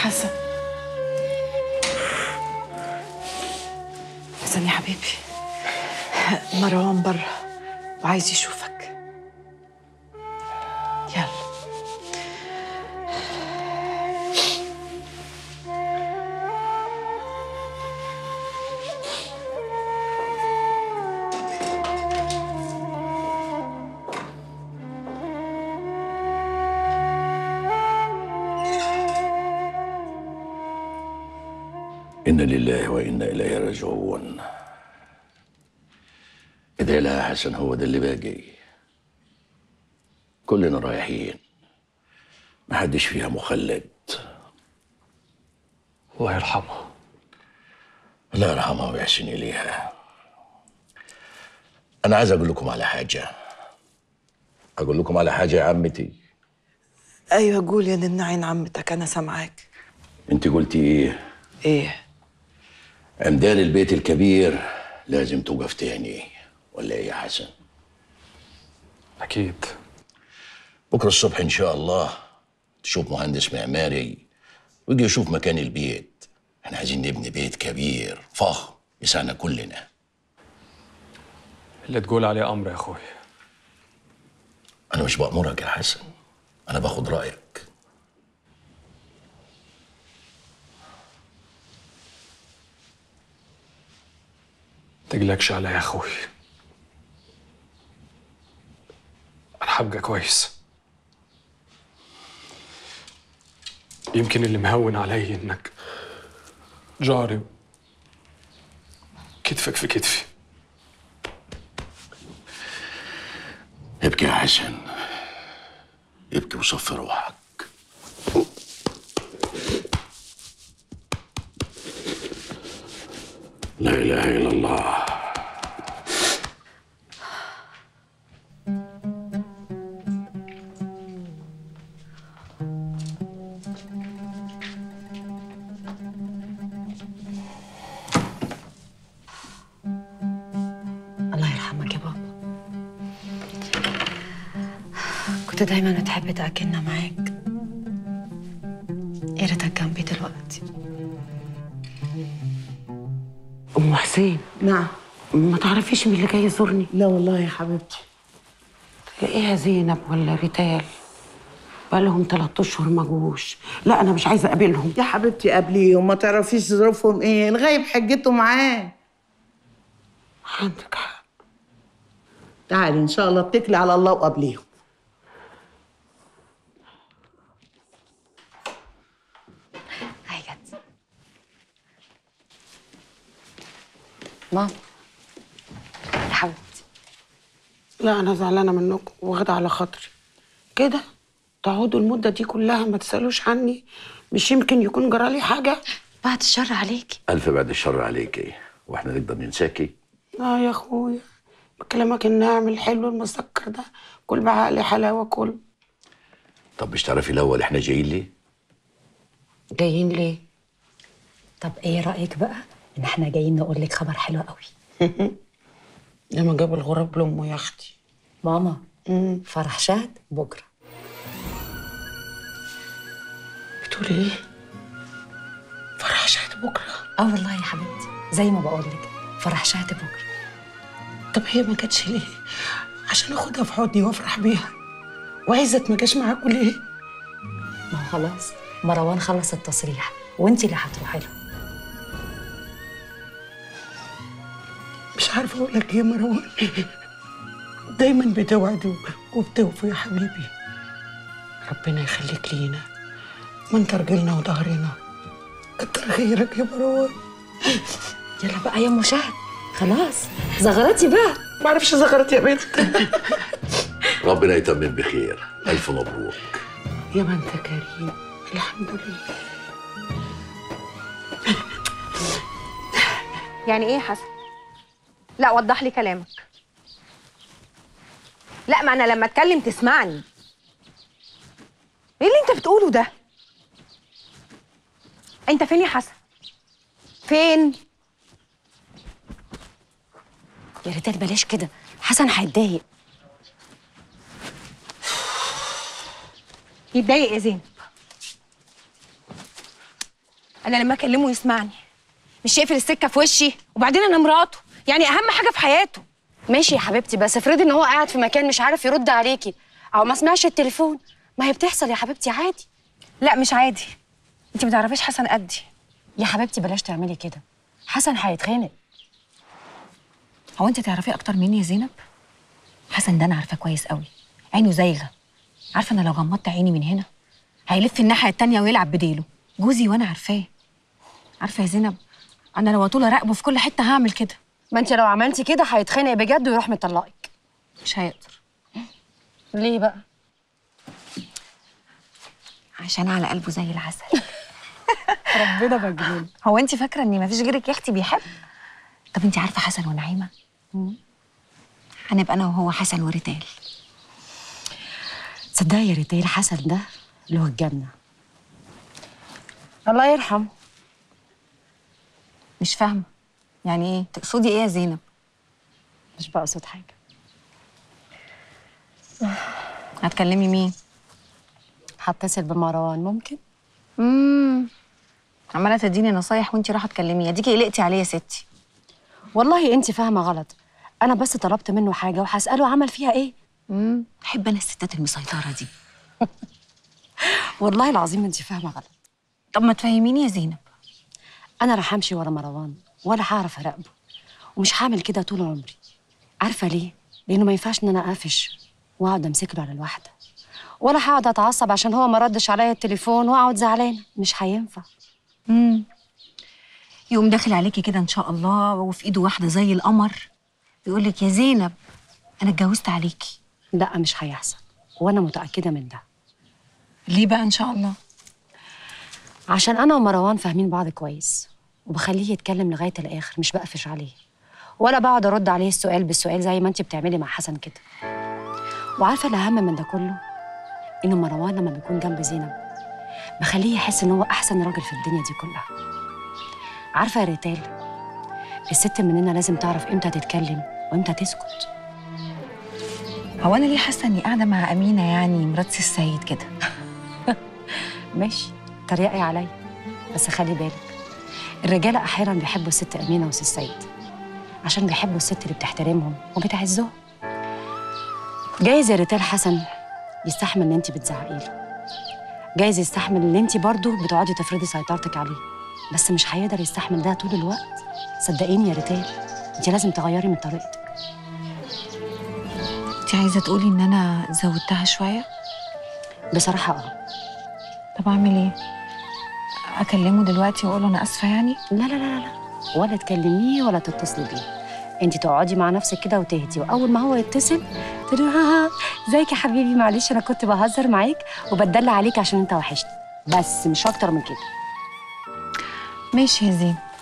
حسن، حسن يا حبيبي، مروان برا وعايز يشوفك. يلا. إنا لله وإنا إليه راجعون. ادعي لها حسن، هو ده اللي باقي. كلنا رايحين، محدش فيها مخلد. الله يرحمها. الله يرحمها ويحسن إليها. أنا عايز أقول لكم على حاجة. أقول لكم على حاجة يا عمتي. أيوة قول يا نن عين عمتك، أنا سامعاك. أنت قلتي إيه؟ إيه؟ عمدان البيت الكبير لازم توقف تاني، ولا إيه يا حسن؟ أكيد. بكرة الصبح إن شاء الله تشوف مهندس معماري ويجي يشوف مكان البيت. احنا عايزين نبني بيت كبير فخم يسعنا كلنا. اللي تقول عليه أمر يا أخوي. أنا مش بأمرك يا حسن، أنا باخد رأيك. تقلقش عليا يا أخوي، أنا هبقى كويس. يمكن اللي مهون علي إنك جاري، كتفك في كتفي. ابكي يا حسن، ابكي وصفي روحك. لا إله إلا الله. الله يرحمك يا بابا، كنت دايما بتحب تاكلنا معاك. يا ريتك جنبي دلوقتي. أم حسين. نعم. ما تعرفيش مين اللي جاي يزورني؟ لا والله يا حبيبتي. تلاقيها زينب ولا ريتال، بقالهم 3 أشهر ما جوش. لا أنا مش عايزة أقابلهم. يا حبيبتي قابليهم، ما تعرفيش ظروفهم إيه، الغايب حجته معاه. عندك حق. تعالي إن شاء الله اتكلي على الله وقابليهم. هاي جت ماما يا حبيبتي. لا أنا زعلانة منكم واخدة على خاطري كده. تقعدوا المدة دي كلها ما تسألوش عني؟ مش يمكن يكون جرالي حاجة؟ بعد الشر عليكي. ألف بعد الشر عليكي، وإحنا نقدر ننساكي؟ يا أخويا بكلمك الناعم الحلو المسكر ده، كل بعقلي حلاوة كل. طب مش تعرفي الأول إحنا جايين ليه؟ جايين ليه؟ طب ايه رأيك بقى ان احنا جايين نقول لك خبر حلو قوي؟ لما جاب الغراب لأمه يا أختي. ماما فرح شهد بكره. بتقولي ايه؟ فرح شهد بكره؟ والله يا حبيبتي زي ما بقول لك، فرح شهد بكره. طب هي ما جاتش ليه؟ عشان اخدها في حضني وافرح بيها. وعزت ما جاش معاكوا ليه؟ ما هو خلاص مروان خلص التصريح وانتي اللي هتروحي له. مش عارفه اقول لك ايه يا مروان. دايما بتوعد وبتوفي يا حبيبي. ربنا يخليك لينا، ما انت رجلنا وظهرنا. كتر خيرك يا مروان. يلا بقى يا ام شهد، خلاص زغرتي بقى. ما اعرفش زغرت يا بنت. ربنا يتمم بخير، ألف مبروك. يا ما انت كريم، الحمد لله. يعني ايه يا حسن؟ لا وضح لي كلامك. لا ما انا لما اتكلم تسمعني. ايه اللي انت بتقوله ده؟ انت فين يا حسن؟ فين؟ يا ريتال بلاش كده، حسن هيتضايق. يتضايق يا زينب؟ انا لما اكلمه يسمعني، مش يقفل السكه في وشي. وبعدين انا مراته، يعني اهم حاجه في حياته. ماشي يا حبيبتي، بس افرضي ان هو قاعد في مكان مش عارف يرد عليكي او ما سمعش التليفون. ما هي بتحصل يا حبيبتي، عادي. لا مش عادي، انت ما تعرفيش حسن قدي. يا حبيبتي بلاش تعملي كده، حسن هيتخانق. هو انت تعرفيه اكتر مني يا زينب؟ حسن ده انا عارفاه كويس قوي، عينه زايغه. عارفه انا لو غمضت عيني من هنا هيلف الناحيه التانيه ويلعب بديله. جوزي وانا عارفاه. عارفه يا زينب، انا لو طول اراقبه في كل حته هعمل كده. ما انت لو عملتي كده هيتخانق بجد ويروح مطلقك. مش هيقدر. ليه بقى؟ عشان على قلبه زي العسل. ربنا مجنون. هو انت فاكره ان مفيش غيرك يا اختي بيحب؟ طب انت عارفه حسن ونعيمه؟ هنبقى انا وهو حسن وريتال. تصدقي يا ريتال حسن ده له الجنه. الله يرحم. مش فاهمه يعني ايه؟ تقصدي ايه يا زينب؟ مش بقصد حاجه. هتكلمي مين؟ هتصل بمروان ممكن؟ عماله تديني نصايح وانت رايحه تكلميه. اديكي قلقتي عليه يا ستي. والله انت فاهمه غلط. انا بس طلبت منه حاجه وهساله عمل فيها ايه. احب انا الستات المسيطره دي. والله العظيم انت فاهمه غلط. طب ما تفهميني يا زينب. انا لا همشي ورا مروان ولا هعرف اراقبه، ومش هعمل كده طول عمري. عارفه ليه؟ لانه ما ينفعش ان انا اقفش واقعد امسك له على الواحده، ولا هقعد اتعصب عشان هو ما ردش عليا التليفون واقعد زعلانه. مش هينفع. يقوم داخل عليكي كده ان شاء الله وفي ايده واحده زي القمر يقول لك يا زينب انا اتجوزت عليكي. لا مش هيحصل، وانا متاكده من ده. ليه بقى ان شاء الله؟ عشان انا ومروان فاهمين بعض كويس، وبخليه يتكلم لغايه الاخر، مش بقفش عليه ولا بقعد ارد عليه السؤال بالسؤال زي ما انت بتعملي مع حسن كده. وعارفه الاهم من ده كله؟ انه مروان لما بيكون جنب زينب بخليه يحس ان هو احسن راجل في الدنيا دي كلها. عارفه يا ريتال، الست مننا لازم تعرف امتى تتكلم وامتى تسكت. هو انا ليه حاسه اني قاعده مع امينه يعني مرات سي السيد كده؟ ماشي تريقي عليا، بس خلي بالك الرجاله احيانا بيحبوا الست امينه وسي السيد عشان بيحبوا الست اللي بتحترمهم وبتعزهم. جايز يا ريتال حسن يستحمل ان انت بتزعقي له، جايز يستحمل ان انت برضه بتقعدي تفرضي سيطرتك عليه، بس مش هيقدر يستحمل ده طول الوقت. صدقيني يا ريتال، انت لازم تغيري من طريقتك. انت عايزه تقولي ان انا زودتها شويه؟ بصراحه طب اعمل ايه؟ اكلمه دلوقتي واقول له انا اسفه يعني؟ لا لا لا لا، ولا تكلميه ولا تتصلي بيه. انت تقعدي مع نفسك كده وتهدي، واول ما هو يتصل تقولي ها ازيك يا حبيبي، معلش انا كنت بهزر معاك وبتدلع عليك عشان انت وحشني، بس مش اكتر من كده. ماشي يا زين.